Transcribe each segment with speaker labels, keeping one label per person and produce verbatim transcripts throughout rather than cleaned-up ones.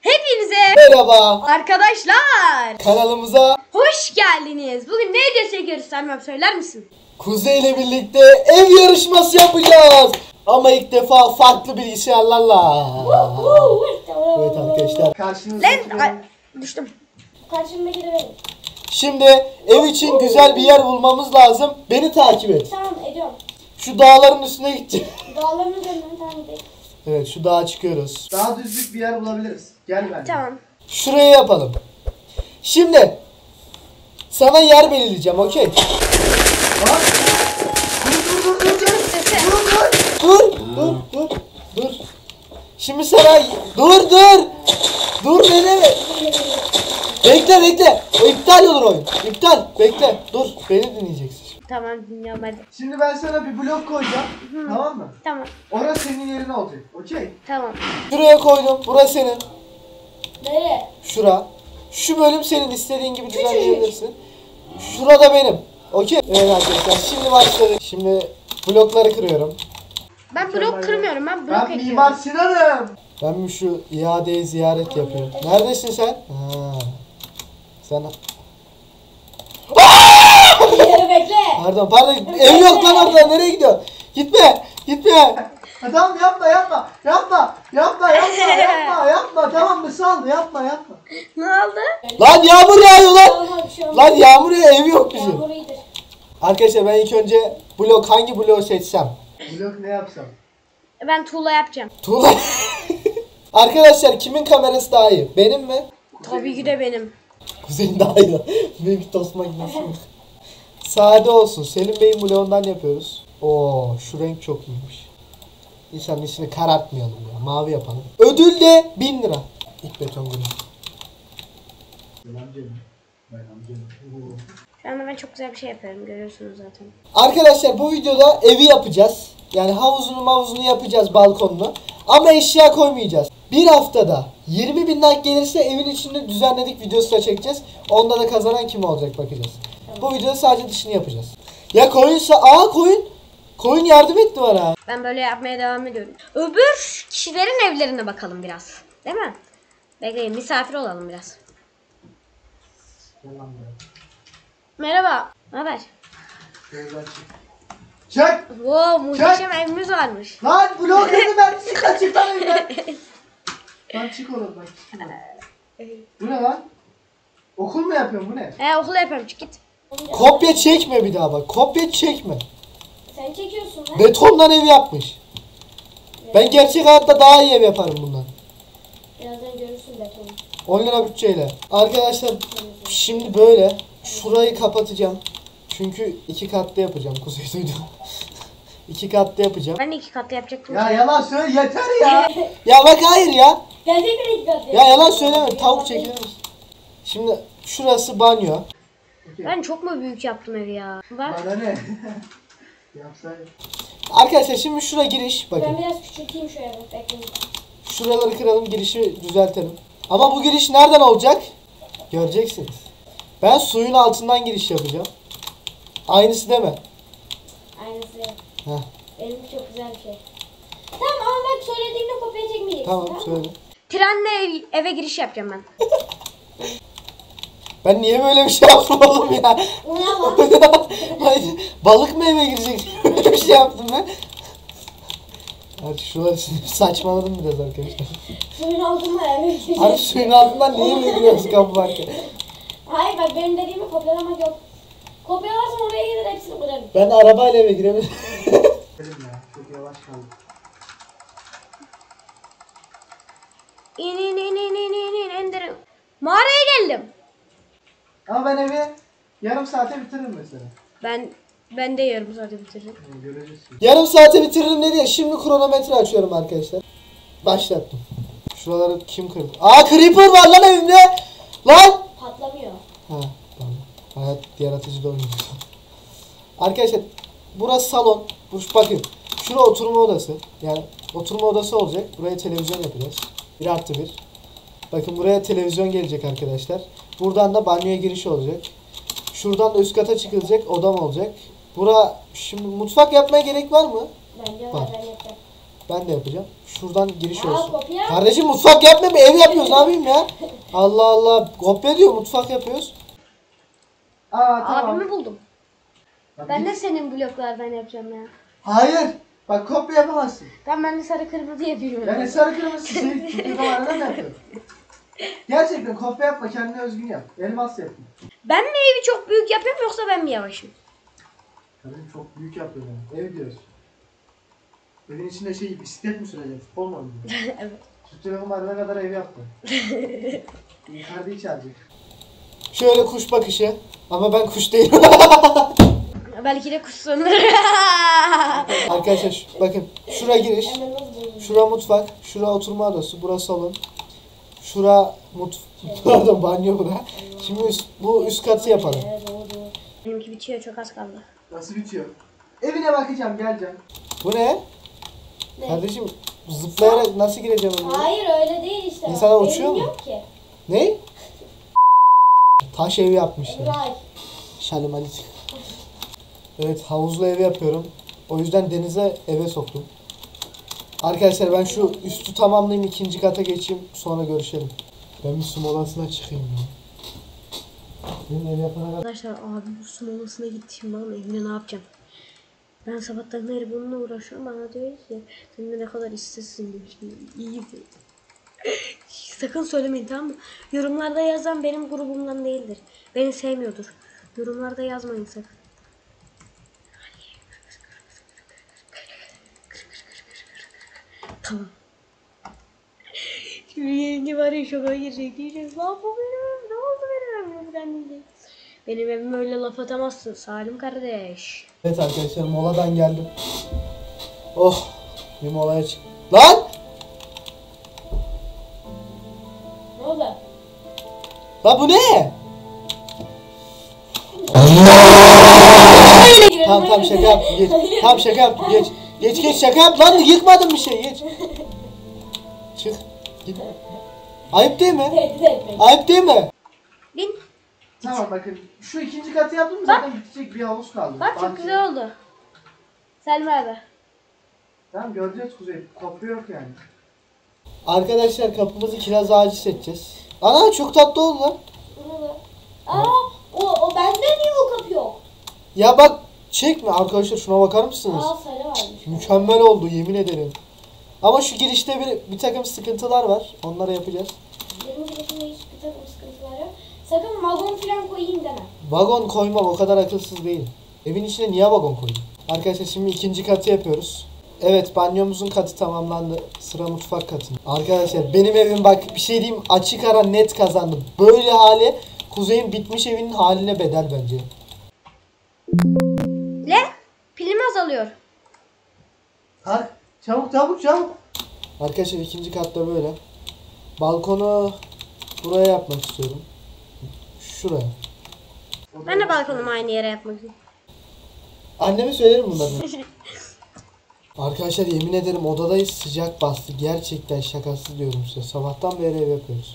Speaker 1: Hepinize
Speaker 2: merhaba
Speaker 1: arkadaşlar.
Speaker 2: Kanalımıza
Speaker 1: hoş geldiniz. Bugün ne video çekiyoruz Selma, söyler misin?
Speaker 2: Kuzey ile birlikte ev yarışması yapacağız. Ama ilk defa farklı bilgisayarlarla. Evet arkadaşlar. Karşınızda.
Speaker 1: Lan ay, düştüm.
Speaker 3: Karşımdaki de benim.
Speaker 2: Şimdi ev için güzel bir yer bulmamız lazım. Beni takip et.
Speaker 3: Tamam ediyorum.
Speaker 2: Şu dağların üstüne gideceğiz.
Speaker 3: Dağların üzerinden tamam edelim.
Speaker 2: Evet, şu dağa çıkıyoruz.
Speaker 4: Daha düzlük bir yer bulabiliriz. Gel ben.
Speaker 1: Tamam.
Speaker 2: Şuraya yapalım. Şimdi sana yer belirleyeceğim, okey?
Speaker 4: Bak. Dur dur dur dur dur.
Speaker 1: Sesi.
Speaker 2: Dur, dur, dur, dur. Şimdi sana dur dur. Dur beni. Bekle bekle. O iptal olur oyun. İptal. Bekle. Dur. Beni dinleyeceksin.
Speaker 1: Tamam, dinliyorum hadi.
Speaker 4: Şimdi ben sana bir blok koyacağım. Tamam mı?
Speaker 1: Tamam.
Speaker 4: Orası senin yerin olacak. Okey?
Speaker 1: Tamam.
Speaker 2: Şuraya koydum. Burası senin.
Speaker 3: Nereye?
Speaker 2: Şura. Şu bölüm senin, istediğin gibi düzenleyebilirsin. Şurada benim. Okey. Evet arkadaşlar, şimdi başladık. Şimdi blokları kırıyorum.
Speaker 1: Ben blok kırmıyorum, ben blok
Speaker 4: Ben
Speaker 1: ekliyorum.
Speaker 4: Mimar Sinan'ım.
Speaker 2: Ben bir şu iadeyi ziyaret yapıyorum. Neredesin sen? Ha. Sen...
Speaker 3: Bekle.
Speaker 2: Pardon pardon. Ev yok lan orada. Nereye gidiyorsun? Gitme. Gitme.
Speaker 4: Ha, tamam yapma yapma. Yapma. Yapma yapma yapma yapma. Tamam mı? Sal. Yapma yapma.
Speaker 1: Ne oldu?
Speaker 2: Lan yağmur yağıyor lan.
Speaker 3: Tamam bir şey olmaz.
Speaker 2: Lan yağmur yağıyor, ev yok bizim.
Speaker 3: Yağmur iyidir.
Speaker 2: Arkadaşlar ben ilk önce blok, hangi bloğu seçsem?
Speaker 4: Blok ne yapsam?
Speaker 1: Ben tuğla yapacağım.
Speaker 2: Tuğla. Arkadaşlar kimin kamerası daha iyi? Benim mi?
Speaker 1: Tabii ki de benim.
Speaker 2: Kuzey'in daha iyi lan. Benimki tosma gibi bir şey. Sade olsun. Selim Bey'in bloğundan yapıyoruz. Oo, şu renk çok iyiymiş. İnsanın içini karartmayalım ya. Mavi yapalım. Ödül de bin lira. İlk beton günü.
Speaker 1: Şu anda ben çok güzel bir şey yapıyorum, görüyorsunuz zaten.
Speaker 2: Arkadaşlar bu videoda evi yapacağız. Yani havuzunu mavuzunu yapacağız, balkonunu. Ama eşya koymayacağız. Bir haftada yirmi bin like gelirse evin içini düzenledik videosu da çekeceğiz. Onda da kazanan kim olacak bakacağız. Bu videoda sadece dışını yapacağız. Ya koyunsa, aa koyun. Koyun yardım etti bana.
Speaker 1: Ben böyle yapmaya devam ediyorum. Öbür kişilerin evlerine bakalım biraz. Değil mi? Bekleyin, misafir olalım biraz. Merhaba. Ne haber?
Speaker 4: Çek.
Speaker 1: Wow, muhteşem evimiz varmış.
Speaker 4: Lan blok dedi ben. Çık lan çık lan evden. Lan çık oğlum bak. Çık oğlum. Bu ne lan? Okul mu yapıyorsun? Bu ne?
Speaker 1: He, okula yapıyorum, çık git.
Speaker 2: Kopya çekme bir daha bak. Kopya çekme.
Speaker 3: Sen çekiyorsun lan.
Speaker 2: Betondan ev yapmış. Ben gerçek hayatta daha iyi ev yaparım bundan.
Speaker 3: Birazdan görürsün betonu.
Speaker 2: on lira bütçeyle. Arkadaşlar şimdi böyle şurayı kapatacağım. Çünkü iki katlı yapacağım. Kuzey duydu. iki katlı yapacağım.
Speaker 1: Ben de iki katlı yapacaktım.
Speaker 4: Ya yalan söyle yeter ya.
Speaker 2: Ya bak hayır ya.
Speaker 3: Gerçekten dikkat et.
Speaker 2: Ya yalan söyleme. Tavuk çekilir misin? Şimdi şurası banyo.
Speaker 1: Ben çok mu büyük yaptım evi ya? Bak.
Speaker 4: Bana ne? Yapsaydım.
Speaker 2: Arkadaşlar şimdi şura giriş.
Speaker 3: Ben
Speaker 2: Bakın.
Speaker 3: biraz küçülteyim şöyle bak bekleyin.
Speaker 2: Şuraları kıralım, girişi düzeltelim. Ama bu giriş nereden olacak? Göreceksiniz. Ben suyun altından giriş yapacağım. Aynısı deme.
Speaker 3: Aynısı.
Speaker 2: Heh,
Speaker 3: Benim çok güzel bir şey. Tamam ama bak söylediğimde kopya çekmeyeceksin.
Speaker 2: tamam
Speaker 3: mı?
Speaker 2: söyle.
Speaker 1: Trenle ev, eve giriş yapacağım ben.
Speaker 2: Ben niye böyle bir şey yaptım oğlum ya?
Speaker 3: O ne lan?
Speaker 2: Hayır, balık mı eve girecek? Böyle bir şey yaptım ben. Artık şuraları saçmaladım biraz arkadaşlar.
Speaker 3: Suyun altında eve girecek.
Speaker 2: Abi suyun altından niye eve giriyoruz kapı varken?
Speaker 3: Hayır bak benim dediğimi kopyalamak yok. Kopyalarsan oraya gelir hepsini kırarım.
Speaker 2: Ben arabayla eve giremedim.
Speaker 4: Dedim ya. Çok yavaş kaldım.
Speaker 1: İn in in in in in in indirin. Mağaraya geldim.
Speaker 4: Ama ben evi yarım saate bitiririm mesela.
Speaker 1: Ben ben de yarım saate bitiririm.
Speaker 4: Yani göreceğiz.
Speaker 2: Yarım saate bitiririm dedi ya. Şimdi kronometre açıyorum arkadaşlar. Başlattım. Şuraları kim kırdı? Aa, creeper var lan evimde. Lan.
Speaker 3: Patlamıyor.
Speaker 2: Ha, tamam. Hayat yaratıcı da oynuyor. Arkadaşlar burası salon. Burası bakın. Şura oturma odası. Yani oturma odası olacak. Buraya televizyon yapacağız. bir artı bir. Bakın buraya televizyon gelecek arkadaşlar. Buradan da banyoya giriş olacak. Şuradan da üst kata çıkılacak. Odam olacak. Bura şimdi mutfak yapmaya gerek var mı?
Speaker 3: Bence
Speaker 2: Var.
Speaker 3: var ben yapacağım.
Speaker 2: Ben de yapacağım. Şuradan giriş
Speaker 3: Aa,
Speaker 2: olsun.
Speaker 3: kopya.
Speaker 2: Kardeşim mutfak yapma, bir ev yapıyoruz, ne yapayım ya? Allah Allah. Kopya diyor, mutfak yapıyoruz.
Speaker 4: Aa tamam.
Speaker 1: Abimi buldum.
Speaker 4: Bak,
Speaker 1: Ben
Speaker 4: bir-
Speaker 1: de senin bloklardan yapacağım ya.
Speaker 4: Hayır. Bak kopya yapamazsın.
Speaker 1: Ben ben de sarı kırmızı yapıyorum.
Speaker 4: Yani sarı kırmızı şey tuttuğu zaman neden yapıyorsun? Gerçekten kopya yapma, kendine özgün yap. Elmas yapma.
Speaker 1: Ben mi evi çok büyük yapıyorum yoksa ben mi yavaşım?
Speaker 4: Kardeşim çok büyük yapıyor yani. Ev diyoruz. Evin içinde şey bisiklet mi süreceksin? Futbol mu oynayacaksın?
Speaker 1: Evet.
Speaker 4: Türk Telekom ne kadar ev yaptı. Yukarıda içerecek.
Speaker 2: Şöyle kuş bakışı. Ama ben kuş değilim.
Speaker 1: Belki de kuşsun.
Speaker 2: Arkadaşlar şu- bakın. Şura giriş.
Speaker 3: Hemen nasıl buldun?
Speaker 2: Şura mutfak. Şura oturma odası. Burası salon. Şura mut pardon banyo bura. Şimdi üst, bu üst katı yapalım.
Speaker 3: Evet doğru.
Speaker 1: Benimki bitiyor, çok az kaldı.
Speaker 4: Nasıl bitiyor? Evine bakacağım, geleceğim.
Speaker 2: Bu ne?
Speaker 3: Ne?
Speaker 2: Kardeşim zıplayarak nasıl gireceğim onu?
Speaker 3: Hayır öyle değil işte.
Speaker 2: İnsanlar
Speaker 3: Benim
Speaker 2: uçuyor mu?
Speaker 3: yok ki.
Speaker 2: Ne? Taş evi yapmışlar.
Speaker 3: Eray.
Speaker 2: Şalim Halit. Evet, havuzlu ev yapıyorum. O yüzden denize eve soktum. Arkadaşlar ben şu üstü tamamlayayım, ikinci kata geçeyim, sonra görüşelim. Ben bir su molasına çıkayım ya. Benim ev yapana kadar...
Speaker 1: Arkadaşlar abi bu su molasına gittiğim zaman evine ne yapacağım? Ben sabahtan beri bununla uğraşıyorum, bana diyor ki sen de ne kadar işsizsin diyor şimdi. İyi bu. Sakın söylemeyin, tamam mı? Yorumlarda yazan benim grubumdan değildir. Beni sevmiyordur. Yorumlarda yazmayın sakın. Tamam. Şimdi yenge var ya, şoka girecek diyeceğiz. Lan bu benim evim, ne oldu benim evime falan diyecek. Benim evime öyle laf atamazsın Salim kardeş.
Speaker 2: Evet arkadaşlar, moladan geldim. Oh, bir molaya çık. Lan!
Speaker 3: Ne oldu?
Speaker 2: Lan bu ne? Tamam tamam şaka yaptım, geç. Tamam şaka yaptım, geç. Geç geç şaka yap lan, yıkmadım bir şey, geç. Çık. Git. Ayıp değil mi?
Speaker 3: Tehdit etmek.
Speaker 2: Ayıp değil mi?
Speaker 1: Bin.
Speaker 4: Tamam bakın, şu ikinci katı yaptım mı zaten bitecek, bir havuz kaldı.
Speaker 1: Bak çok
Speaker 4: Bahçe.
Speaker 1: güzel oldu. Selma abi.
Speaker 4: Tamam göreceğiz Kuzey, kopya yok yani.
Speaker 2: Arkadaşlar kapımızı kiraz ağacı seçeceğiz. Ana çok tatlı oldu lan.
Speaker 3: Ne oldu? Aa o, o bende niye o kapı yok?
Speaker 2: Ya bak çekme arkadaşlar, şuna bakar mısınız?
Speaker 3: Aa sarı varmış.
Speaker 2: Mükemmel oldu yemin ederim. Ama şu girişte bir, bir takım sıkıntılar var. Onları yapacağız.
Speaker 3: Benim girişimde hiçbir takım sıkıntılar yok. Sakın vagon falan koyayım deme.
Speaker 2: Vagon koymam, o kadar akılsız değil. Evin içine niye vagon koydun? Arkadaşlar şimdi ikinci katı yapıyoruz. Evet, banyomuzun katı tamamlandı. Sıra mutfak katı. Arkadaşlar benim evim bak bir şey diyeyim, açık ara net kazandı. Böyle hali Kuzey'in bitmiş evinin haline bedel bence.
Speaker 1: Ne? Pilim azalıyor.
Speaker 4: Kalk, çabuk çabuk çabuk.
Speaker 2: Arkadaşlar ikinci katta böyle. Balkonu buraya yapmak istiyorum. Şuraya.
Speaker 1: Ben de balkonumu aynı yere yapmak istiyorum.
Speaker 2: Anneme söylerim bunları. Arkadaşlar yemin ederim odadayız, sıcak bastı. Gerçekten şakasız diyorum size. Sabahtan beri ev yapıyoruz.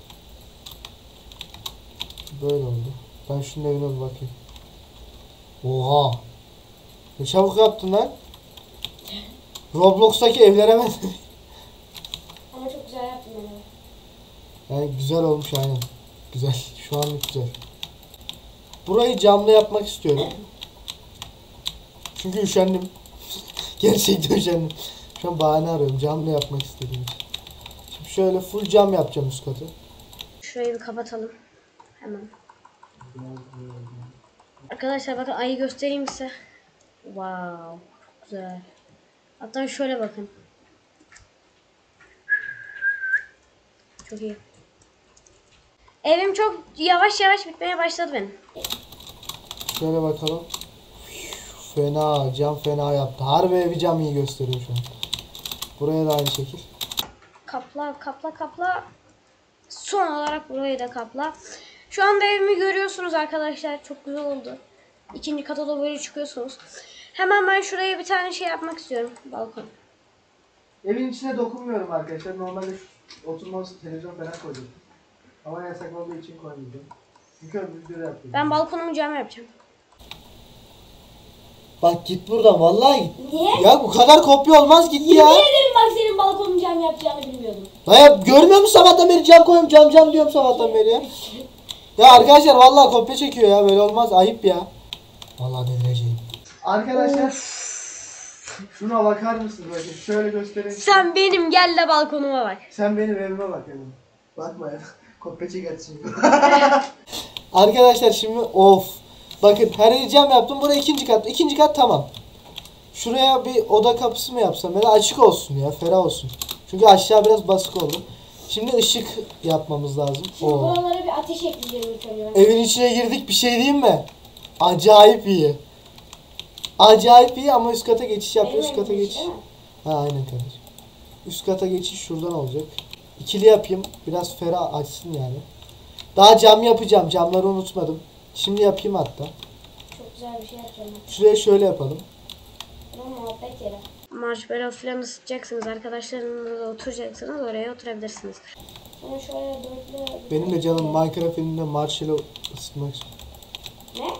Speaker 2: Böyle oldu. Ben şunun evine bir bakayım. Oha. Ne çabuk yaptın lan. Roblox'taki evlere ben.
Speaker 3: Ama çok güzel yaptın beni.
Speaker 2: Yani güzel olmuş aynen. Güzel. Şu anlık güzel. Burayı camlı yapmak istiyorum. Çünkü üşendim. Gerçekten üşendim. Şu an bahane arıyorum. Camlı yapmak istediğim için. Şimdi şöyle full cam yapacağım üst katı.
Speaker 1: Şurayı bir kapatalım. Hemen. Arkadaşlar bakın, ayı göstereyim size. Wow. Çok güzel. Hatta şöyle bakın. Çok iyi. Evim çok yavaş yavaş bitmeye başladı benim.
Speaker 2: Şöyle bakalım. Fena. Cam fena yaptı. Harbi evi cam iyi gösteriyor şu an. Buraya da aynı şekil.
Speaker 1: Kapla kapla kapla. Son olarak burayı da kapla. Şu anda evimi görüyorsunuz arkadaşlar. Çok güzel oldu. İkinci kata da böyle çıkıyorsunuz. Hemen ben şuraya bir tane şey yapmak istiyorum. Balkon.
Speaker 4: Evin içine dokunmuyorum arkadaşlar. Normalde şu oturma odası, televizyon falan koydum. Ama yasak olduğu için koymayacağım. Çünkü öbür videoda yapıyorum.
Speaker 1: Ben balkonumu cam yapacağım.
Speaker 2: Bak git buradan vallahi git.
Speaker 3: Niye?
Speaker 2: Ya bu kadar kopya olmaz git ya.
Speaker 3: Yemin ederim bak senin balkonun cam yapacağını bilmiyordum.
Speaker 2: Ya görmüyor musun sabahtan beri cam koyuyorum cam cam diyorum sabahtan beri ya. Ya arkadaşlar vallahi kopya çekiyor ya böyle olmaz ayıp ya. Vallahi delireceğim.
Speaker 4: Arkadaşlar şuna bakar mısın bakın şöyle göstereyim.
Speaker 1: Sen benim gel de balkonuma bak.
Speaker 4: Sen benim evime bak evime. Bakma ya. Kopya çekersin.
Speaker 2: Arkadaşlar şimdi of. Bakın her yeri cam yaptım. Buraya ikinci kat. İkinci kat tamam. Şuraya bir oda kapısı mı yapsam? Ya da açık olsun ya. Ferah olsun. Çünkü aşağı biraz basık oldu. Şimdi ışık yapmamız lazım.
Speaker 3: Şimdi
Speaker 2: Oo.
Speaker 3: buralara bir ateş ekleyeceğim ilk önce.
Speaker 2: Evin içine girdik bir şey diyeyim mi? Acayip iyi. Acayip iyi ama üst kata geçiş yap.
Speaker 3: Benim
Speaker 2: Üst kata
Speaker 3: evim
Speaker 2: geçiş.
Speaker 3: değil mi?
Speaker 2: Ha aynen kardeşim. Üst kata geçiş şuradan olacak. İkili yapayım. Biraz ferah açsın yani. Daha cam yapacağım. Camları unutmadım. Şimdi yapayım hatta.
Speaker 3: Çok güzel bir şey yapacağım.
Speaker 2: Şuraya şöyle yapalım.
Speaker 3: Bunun muhabbet yeri.
Speaker 1: Marshmallow falan ısıtacaksınız. Arkadaşlarınızla oturacaksınız. Oraya oturabilirsiniz.
Speaker 3: Sonra şöyle dörtlü...
Speaker 2: Benim de canım Minecraft filminde marshmallow ısıtmak istiyor.
Speaker 3: Ne?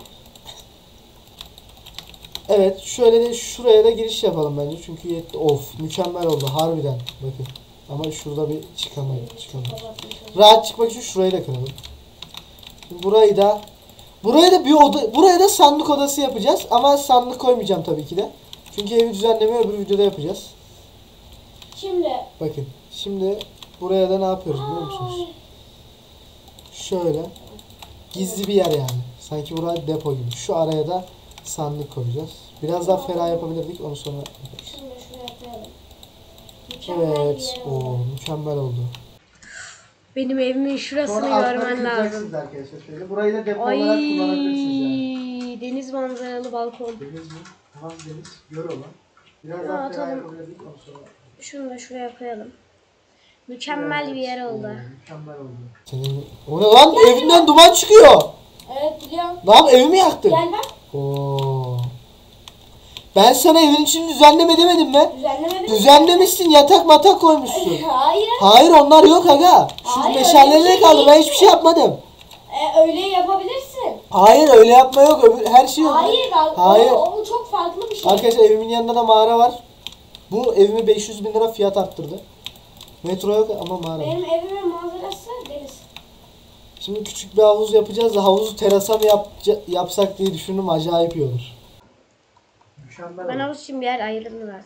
Speaker 2: Evet şöyle de şuraya da giriş yapalım bence. Çünkü yetti. Of mükemmel oldu harbiden. Bakın. Ama şurada bir çıkamayız. Çıkamayız. Rahat çıkmak için şurayı da kıralım. Şimdi burayı da buraya da bir oda buraya da sandık odası yapacağız ama sandık koymayacağım tabii ki de. Çünkü evi düzenlemeyi öbür videoda yapacağız.
Speaker 3: Şimdi...
Speaker 2: Bakın şimdi buraya da ne yapıyoruz biliyor musunuz? Şöyle gizli bir yer yani. Sanki burası depo gibi. Şu araya da sandık koyacağız. Biraz daha ferah yapabilirdik onu sonra yaparız.
Speaker 3: Şimdi şuraya koyalım. Mükemmel bir
Speaker 2: Evet.
Speaker 3: yer
Speaker 2: Oo,
Speaker 3: oldu.
Speaker 2: mükemmel oldu.
Speaker 1: Benim evimin şurasını
Speaker 4: Sonra altları
Speaker 1: görmen lazım.
Speaker 4: kıracaksınız arkadaşlar şöyle. Burayı da depo
Speaker 1: Ay,
Speaker 4: olarak kullanabilirsiniz yani.
Speaker 1: deniz manzaralı balkon.
Speaker 4: Deniz mi? Tamam deniz. Gör olan. Biraz
Speaker 1: Ha,
Speaker 4: daha ferah
Speaker 1: atalım.
Speaker 4: yapabilirdik onu sonra.
Speaker 1: Şunu da şuraya koyalım. Mükemmel bir yer oldu.
Speaker 4: Oo, mükemmel oldu.
Speaker 2: Senin... O ne lan? Evinden duman çıkıyor.
Speaker 3: Evet biliyorum.
Speaker 2: Lan evimi yaktın.
Speaker 3: Gel bak.
Speaker 2: Oo. Ben sana evin içini düzenleme demedim mi?
Speaker 3: Düzenlemedim.
Speaker 2: Düzenlemişsin yatak matak koymuşsun.
Speaker 3: Hayır.
Speaker 2: Hayır onlar yok aga. Şu
Speaker 3: Hayır,
Speaker 2: meşaleleri
Speaker 3: öyle bir şey
Speaker 2: kaldı ben
Speaker 3: değil
Speaker 2: hiçbir şey yapmadım.
Speaker 3: E, öyle yapabilirsin.
Speaker 2: Hayır öyle yapma yok öbür her şey yok.
Speaker 3: Hayır. bak,
Speaker 2: Hayır.
Speaker 3: O, o çok farklı bir şey.
Speaker 2: Arkadaşlar evimin yanında da mağara var. Bu evime beş yüz bin lira fiyat arttırdı. Metro yok ama mağara var.
Speaker 3: Benim evimin manzarası deniz.
Speaker 2: Şimdi küçük bir havuz yapacağız da havuzu terasa mı yapca- yapsak diye düşündüm acayip iyi olur.
Speaker 4: Mükemmel
Speaker 1: Ben
Speaker 4: oldu.
Speaker 1: havuz için bir yer ayırdım zaten.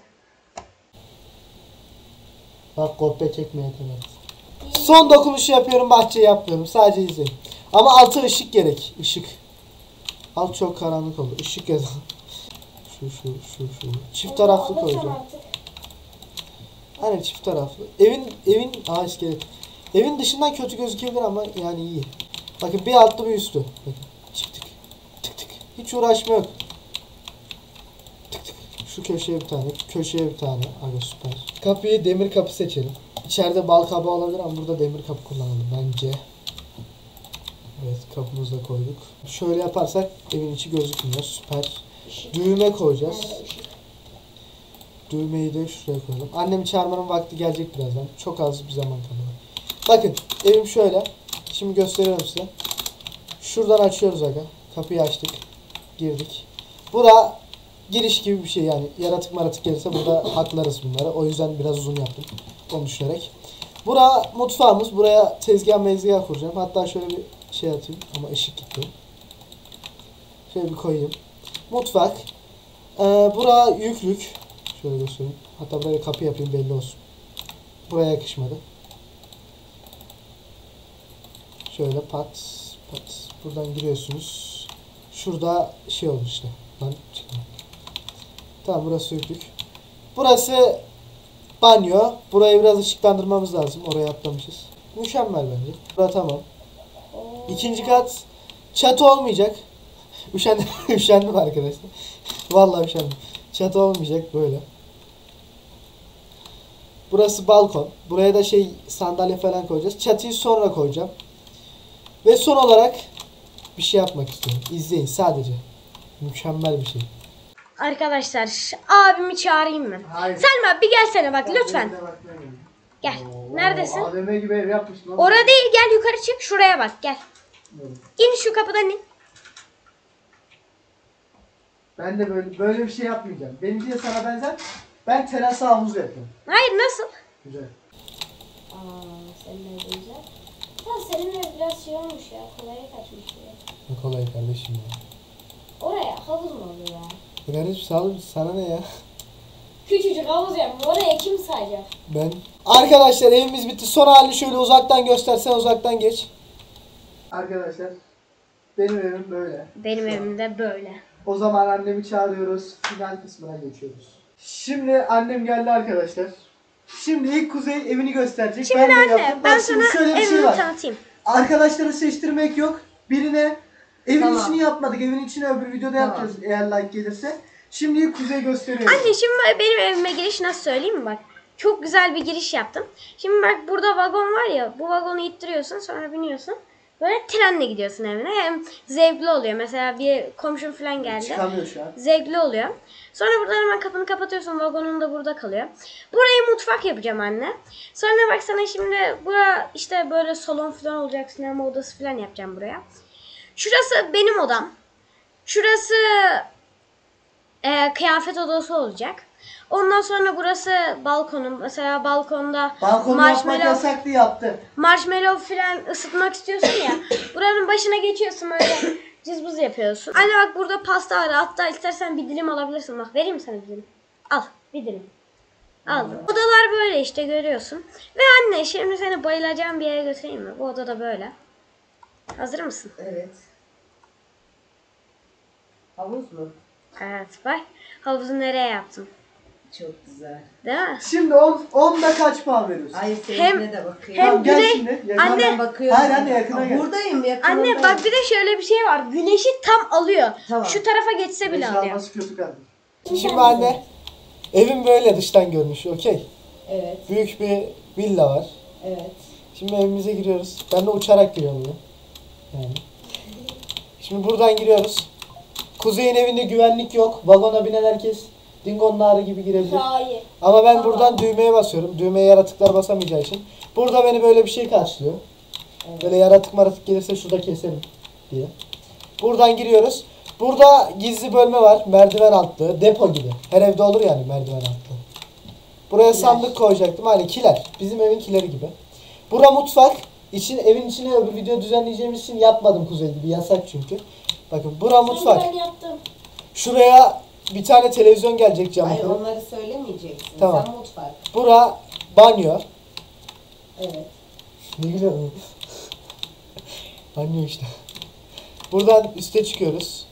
Speaker 2: Bak kopya çekmeye kadar. Son dokunuşu yapıyorum bahçeyi yapmıyorum sadece izleyin. Ama altı ışık gerek ışık. Alt çok karanlık oldu ışık yazalım. Şu şu şu şu. Çift taraflı
Speaker 3: Alacağım
Speaker 2: koyacağım.
Speaker 3: artık.
Speaker 2: Hani çift taraflı. Evin evin aa iskelet. Evin dışından kötü gözükebilir ama yani iyi. Bakın bir altlı bir üstü. Bakın çıktık. Tık tık. Hiç uğraşma yok. Tık tık. Şu köşeye bir tane, köşeye bir tane. Aga süper. Kapıyı demir kapı seçelim. İçeride bal kabağı olabilir ama burada demir kapı kullanalım bence. Evet kapımızı da koyduk. Şöyle yaparsak evin içi gözükmüyor. Süper. Düğme koyacağız.
Speaker 3: Nerede ışık?
Speaker 2: Düğmeyi de şuraya koyalım. Annemi çağırmanın vakti gelecek birazdan. Çok az bir zaman kaldı. Bakın evim şöyle. Şimdi gösteriyorum size. Şuradan açıyoruz aga. Kapıyı açtık. Girdik. Bura giriş gibi bir şey yani. Yaratık maratık gelirse burada haklarız bunları. O yüzden biraz uzun yaptım. Onu düşünerek. Bura mutfağımız. Buraya tezgah mezgah kuracağım. Hatta şöyle bir şey atayım. Ama ışık gitti. Şöyle bir koyayım. Mutfak. Ee, bura yüklük. Şöyle göstereyim. Hatta buraya kapı yapayım belli olsun. Buraya yakışmadı. Şöyle pat pat. Buradan giriyorsunuz. Şurada şey oldu işte. Lan çıkma. Tamam burası yüklük. Burası banyo. Burayı biraz ışıklandırmamız lazım. Oraya atlamışız. Mükemmel bence. Bura tamam. İkinci kat çatı olmayacak. Üşendim, üşendim arkadaşlar. Vallahi üşendim. Çatı olmayacak böyle. Burası balkon. Buraya da şey sandalye falan koyacağız. Çatıyı sonra koyacağım. Ve son olarak bir şey yapmak istiyorum. İzleyin sadece. Mükemmel bir şey.
Speaker 1: Arkadaşlar abimi çağırayım mı?
Speaker 4: Hayır.
Speaker 1: Selma bir gelsene bak lütfen.
Speaker 4: Benim de bakmaya geldim.
Speaker 1: Gel.
Speaker 4: Oo,
Speaker 1: Neredesin?
Speaker 4: A V M gibi ev yapmışsın oğlum.
Speaker 1: Orada değil gel yukarı çık şuraya bak gel.
Speaker 4: Evet.
Speaker 1: İn şu kapıdan in.
Speaker 4: Ben de böyle böyle bir şey yapmayacağım. Benimki de sana benzer. Ben terasa havuz yapıyorum.
Speaker 1: Hayır nasıl?
Speaker 4: Güzel.
Speaker 3: Aa, senin ev güzel. Ha, senin ev biraz şey olmuş ya. Kolaya kaçmış ya.
Speaker 2: Ne kolay kardeşim ya.
Speaker 3: Oraya havuz mu oluyor ya?
Speaker 2: Kardeşim sağ ol, sana ne ya?
Speaker 3: Küçücük havuz yapmış. Oraya kim sayacak?
Speaker 2: Ben. Arkadaşlar evimiz bitti. Son halini şöyle uzaktan göstersen, uzaktan geç.
Speaker 4: Arkadaşlar benim evim böyle.
Speaker 1: Benim evimde böyle.
Speaker 4: O zaman annemi çağırıyoruz. Final kısmına geçiyoruz. Şimdi annem geldi arkadaşlar. Şimdi ilk Kuzey evini gösterecek.
Speaker 1: Şimdi
Speaker 4: ben de
Speaker 1: anne
Speaker 4: yaptım.
Speaker 1: ben
Speaker 4: Bak şimdi
Speaker 1: sana
Speaker 4: şöyle bir şey
Speaker 1: evimi
Speaker 4: var.
Speaker 1: tanıtayım.
Speaker 4: Arkadaşları seçtirmek yok. Birine evin
Speaker 5: Tamam.
Speaker 4: içini yapmadık. Evin içini öbür videoda
Speaker 5: Tamam.
Speaker 4: yapacağız eğer like gelirse. Şimdi ilk Kuzey gösteriyor.
Speaker 1: Anne şimdi benim evime giriş nasıl söyleyeyim mi bak. Çok güzel bir giriş yaptım. Şimdi bak burada vagon var ya, bu vagonu ittiriyorsun, sonra biniyorsun. Böyle trenle gidiyorsun evine. Hem zevkli oluyor. Mesela bir komşun falan geldi.
Speaker 4: Çıkamıyor şu an.
Speaker 1: Zevkli oluyor. Sonra buradan hemen kapını kapatıyorsun. Vagonun da burada kalıyor. Burayı mutfak yapacağım anne. Sonra bak sana şimdi bura işte böyle salon falan olacak. Sinema odası falan yapacağım buraya. Şurası benim odam. Şurası e, kıyafet odası olacak. Ondan sonra burası balkonum. Mesela balkonda
Speaker 4: Balkonu yapmak
Speaker 1: marshmallow,
Speaker 4: yasaktı yaptı.
Speaker 1: marshmallow falan ısıtmak istiyorsun ya. Buranın başına geçiyorsun öyle cızbız yapıyorsun. Anne bak burada pasta var. Hatta istersen bir dilim alabilirsin. Bak vereyim sana bir dilim. Al bir dilim. Aldım. Odalar böyle işte görüyorsun. Ve anne şimdi seni bayılacağım bir yere götüreyim mi? Bu oda da böyle. Hazır mısın?
Speaker 5: Evet. Havuz mu?
Speaker 1: Evet bak. Havuzu nereye yaptım?
Speaker 5: Çok güzel.
Speaker 1: Değil mi?
Speaker 4: Şimdi on, onda kaç puan veriyorsun?
Speaker 5: Ay
Speaker 1: Hem-
Speaker 5: seninkine de bakıyorum.
Speaker 1: hem
Speaker 4: Tamam, gel
Speaker 1: güney-
Speaker 4: şimdi. Yakına
Speaker 1: Anne-
Speaker 4: gel.
Speaker 5: Ben bakıyorum.
Speaker 4: Hayır anne, yakına
Speaker 5: Aa,
Speaker 4: gel.
Speaker 5: Buradayım yakınındayım.
Speaker 1: Anne bak bir de şöyle bir şey var. Güneşi tam alıyor.
Speaker 5: Tamam.
Speaker 1: Şu tarafa geçse bile
Speaker 4: Beş
Speaker 1: alıyor.
Speaker 4: alması kötü kaldı.
Speaker 2: Şimdi anne, evim böyle dıştan görünüşü, okey.
Speaker 5: Evet.
Speaker 2: Büyük bir villa var.
Speaker 5: Evet.
Speaker 2: Şimdi evimize giriyoruz. Ben de uçarak giriyorum ya. Yani. Şimdi buradan giriyoruz. Kuzey'in evinde güvenlik yok. Vagona binen herkes dingonun ağrı gibi girebilir.
Speaker 3: Hayır.
Speaker 2: Ama ben buradan düğmeye basıyorum. Düğmeye yaratıklar basamayacağı için. Burada beni böyle bir şey karşılıyor. Böyle yaratık maratık gelirse şurada keserim diye. Buradan giriyoruz. Burada gizli bölme var. Merdiven altı. Depo gibi. Her evde olur yani merdiven altı. Buraya sandık koyacaktım. Hani kiler. Bizim evin kileri gibi. Bura mutfak. İçin, evin içine öbür video düzenleyeceğimiz için yapmadım Kuzey gibi. Yasak çünkü. Bakın bura mutfak.
Speaker 3: Ben yaptım.
Speaker 2: Şuraya bir tane televizyon gelecek cam
Speaker 5: Hayır
Speaker 2: akıllı.
Speaker 5: onları söylemeyeceksin.
Speaker 2: Tamam.
Speaker 5: Sen mutfak.
Speaker 2: Bura banyo.
Speaker 5: Evet.
Speaker 2: Ne güzel oldu. Banyo işte. Buradan üste çıkıyoruz.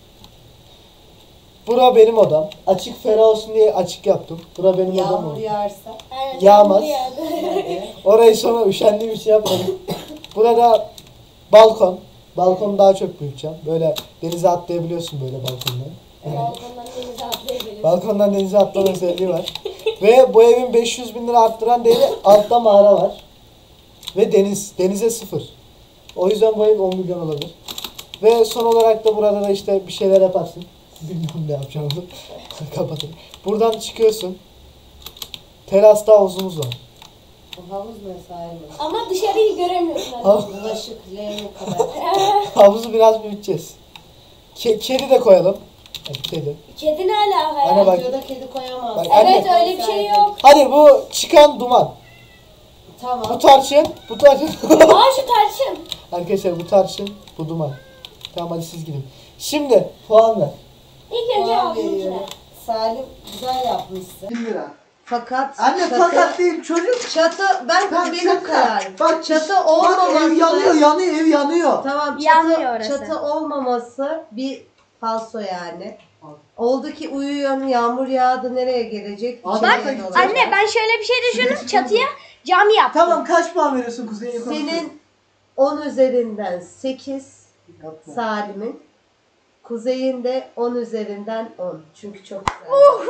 Speaker 2: Bura benim odam. Açık ferah olsun diye açık yaptım. Bura benim odam
Speaker 5: Yağmur
Speaker 2: oldu.
Speaker 5: yağarsa.
Speaker 3: Aynen,
Speaker 2: Yağmaz.
Speaker 3: bu yağdı.
Speaker 5: Hadi.
Speaker 2: Orayı sonra üşendiğim için yapmadım. Burada balkon. Balkonu daha çok büyüteceğim. Böyle denize atlayabiliyorsun böyle balkondan.
Speaker 3: Balkondan denize atlayabiliriz.
Speaker 2: Balkondan denize atlama özelliği var. Ve bu evin beş yüz bin lira arttıran değeri altta mağara var. Ve deniz. Denize sıfır. O yüzden bu ev on milyon olabilir. Ve son olarak da burada da işte bir şeyler yaparsın. Bilmiyorum ne yapacağımı. Kapatayım. Buradan çıkıyorsun. Terasta havuzumuz var.
Speaker 5: Bu havuz mu sahibi?
Speaker 3: Ama dışarıyı göremiyorsun.
Speaker 2: Hav-
Speaker 5: Bulaşık leğeni kadar.
Speaker 2: Havuzu biraz büyüteceğiz. Ke- kedi de koyalım. Hadi kedi.
Speaker 3: Kedi ne alaka ya?
Speaker 2: Anne bak.
Speaker 5: Videoda kedi koyamaz.
Speaker 2: Bak,
Speaker 3: Evet
Speaker 2: anne.
Speaker 3: öyle bir şey yok.
Speaker 2: Hadi bu çıkan duman. Bu
Speaker 5: Tamam.
Speaker 2: tarçın. Bu tarçın.
Speaker 3: Aa şu tarçın.
Speaker 2: Arkadaşlar bu tarçın. Bu duman. Tamam hadi siz gidin. Şimdi puan ver.
Speaker 3: İlk önce
Speaker 5: Puan
Speaker 3: ağzımınkine.
Speaker 5: veriyorum. Salim güzel yapmışsın.
Speaker 4: bin lira.
Speaker 5: Fakat
Speaker 4: Anne
Speaker 5: çatı,
Speaker 4: fakat değil çocuk.
Speaker 5: çatı ben
Speaker 4: Bak,
Speaker 5: benim
Speaker 4: çatı.
Speaker 5: kararım.
Speaker 4: Bak
Speaker 5: çatı
Speaker 4: Bak
Speaker 5: olmaması.
Speaker 4: ev yanıyor yanıyor ev yanıyor.
Speaker 5: Tamam
Speaker 1: Yanmıyor
Speaker 5: çatı,
Speaker 1: orası.
Speaker 5: çatı olmaması bir falso yani. Oldu ki uyuyan yağmur yağdı nereye gelecek?
Speaker 4: Bak,
Speaker 5: İçeriye dolacak.
Speaker 1: Anne ben şöyle bir şey düşündüm. Çatıya cam yaptım.
Speaker 4: Tamam kaç puan veriyorsun Kuzey'e?
Speaker 5: Senin on üzerinden sekiz
Speaker 4: Yapma.
Speaker 5: Salim'in. Kuzey'in de on üzerinden on. Çünkü çok güzel.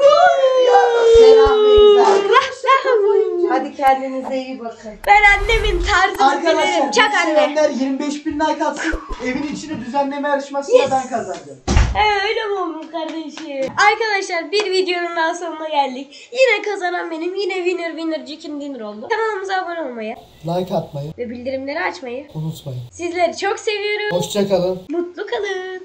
Speaker 5: Ferah ve güzel. Hadi kendinize iyi bakın.
Speaker 1: Ben annemin tarzını
Speaker 4: Arkadaşlar
Speaker 1: bilirim. Çak anne.
Speaker 4: sevenler yirmi beş bin like atsın. Evin içini düzenleme yarışmasıyla ben kazanacağım.
Speaker 1: He öyle mi olmuş kardeşim? Arkadaşlar bir videonun daha sonuna geldik. Yine kazanan benim. Yine winner winner chicken dinner oldu. Kanalımıza abone olmayı
Speaker 2: Like atmayı
Speaker 1: ve bildirimleri açmayı.
Speaker 2: unutmayın.
Speaker 1: Sizleri çok seviyorum.
Speaker 2: Hoşça kalın.
Speaker 1: Mutlu kalın.